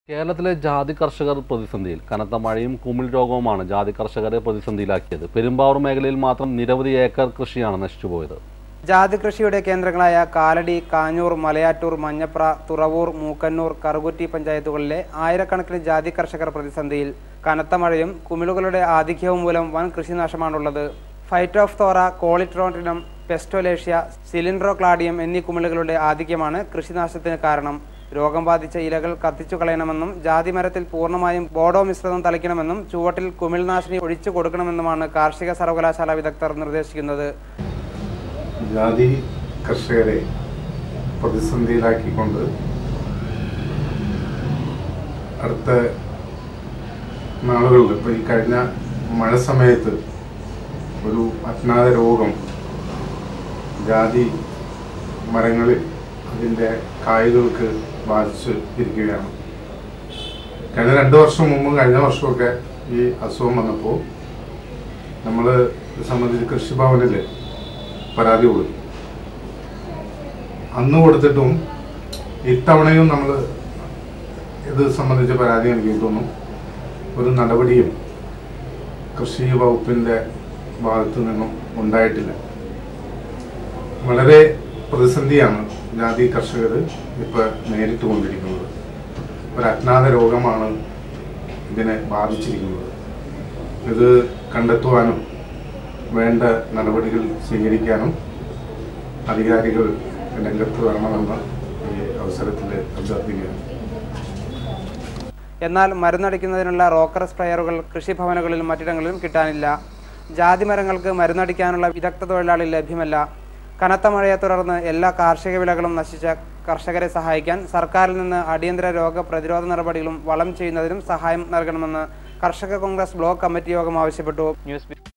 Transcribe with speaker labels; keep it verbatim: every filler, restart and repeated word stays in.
Speaker 1: കേരളത്തിലെ ജാതി കർഷകർ പ്രതിസന്ധിയിൽ കനത്ത മഴയും കുമിൾ രോഗവുമാണ് ജാതി കർഷകരെ പ്രതിസന്ധിയിലാക്കിയത്. പെരുമ്പാവൂർ മേഖലയിൽ മാത്രം നിരവധി ഏക്കർ കൃഷിയാണ് നശിച്ചുപോയത്.
Speaker 2: ജാതി കൃഷിയുടെ കേന്ദ്രങ്ങളായ കാലടി, കാഞ്ഞൂർ, മലയാറ്റൂർ, മഞ്ഞപ്ര, തുറവൂർ, മൂക്കന്നൂർ, കറുകുറ്റി പഞ്ചായത്തുകളിലെ ആയിരക്കണക്കിന് ജാതി കർഷകർ പ്രതിസന്ധിയിൽ. കനത്ത മഴയും കുമിളുകളുടെ ആധിക്യവും മൂലം വൻ കൃഷിനാശമാണുള്ളത്. ഫൈറ്റോഫ്തോറ, കോളിട്രോണ്ടിനം, പെസ്റ്റോലേഷ്യ, സിലിൻഡ്രോക്ലാഡിയം എന്നീ കുമിളുകളുടെ ആധിക്യമാണ് കൃഷിനാശത്തിന് കാരണം. രോഗം ബാധിച്ച ഇലകൾ കത്തിച്ചു കളയണമെന്നും ജാതി മരത്തിൽ പൂർണ്ണമായും ബോഡോ മിശ്രിതം തളിക്കണമെന്നും ചുവട്ടിൽ കുമിൾനാശിനി ഒഴിച്ചു കൊടുക്കണമെന്നുമാണ് കാർഷിക സർവകലാശാല വിദഗ്ധർ നിർദ്ദേശിക്കുന്നത്.
Speaker 3: ജാതി കർഷകരെ പ്രതിസന്ധിയിലാക്കിക്കൊണ്ട് അടുത്ത നാളുകളിൽ ഇപ്പോൾ ഈ കഴിഞ്ഞ മഴ സമയത്ത് ഒരു അജ്ഞാത രോഗം ജാതി മരങ്ങളിൽ അതിൻ്റെ കായ്കൾക്ക് ബാധിച്ച് ഇരിക്കുകയാണ്. കഴിഞ്ഞ രണ്ട് വർഷം മുമ്പും കഴിഞ്ഞ വർഷമൊക്കെ ഈ അസുഖം വന്നപ്പോൾ നമ്മൾ ഇത് സംബന്ധിച്ച് കൃഷിഭവനിൽ പരാതി കൊടുത്തു. അന്ന് കൊടുത്തിട്ടും ഇത്തവണയും നമ്മൾ ഇത് സംബന്ധിച്ച് പരാതി നൽകിയിട്ടൊന്നും ഒരു നടപടിയും കൃഷി വകുപ്പിൻ്റെ ഭാഗത്തു നിന്നും ഉണ്ടായിട്ടില്ല. വളരെ പ്രതിസന്ധിയാണ് ജാതി കർഷകർ ഇപ്പോൾ നേരിട്ട് കൊണ്ടിരിക്കുന്നത്. ഒരു അജ്ഞാത രോഗമാണ് ഇതിനെ ബാധിച്ചിരിക്കുന്നത്. ഇത് കണ്ടെത്തുവാനും വേണ്ട നടപടികൾ സ്വീകരിക്കാനും അധികാരികൾ രംഗത്ത് വരണമെന്ന് ഈ അവസരത്തിൽ അഭ്യർത്ഥിക്കുകയാണ്.
Speaker 2: എന്നാൽ മരുന്നടിക്കുന്നതിനുള്ള റോക്കർ സ്പ്രെയറുകൾ കൃഷിഭവനുകളിലും മറ്റിടങ്ങളിലും കിട്ടാനില്ല. ജാതി മരങ്ങൾക്ക് മരുന്നടിക്കാനുള്ള വിദഗ്ധ തൊഴിലാളി ലഭ്യമല്ല. കനത്ത മഴയെ തുടർന്ന് എല്ലാ കാർഷിക വിളകളും നശിച്ച കർഷകരെ സഹായിക്കാൻ സർക്കാരിൽ നിന്ന് അടിയന്തര രോഗ പ്രതിരോധ നടപടികളും വളം ചെയ്യുന്നതിനും സഹായം നൽകണമെന്ന് കർഷക കോൺഗ്രസ് ബ്ലോക്ക് കമ്മിറ്റി യോഗം ആവശ്യപ്പെട്ടു. ന്യൂസ്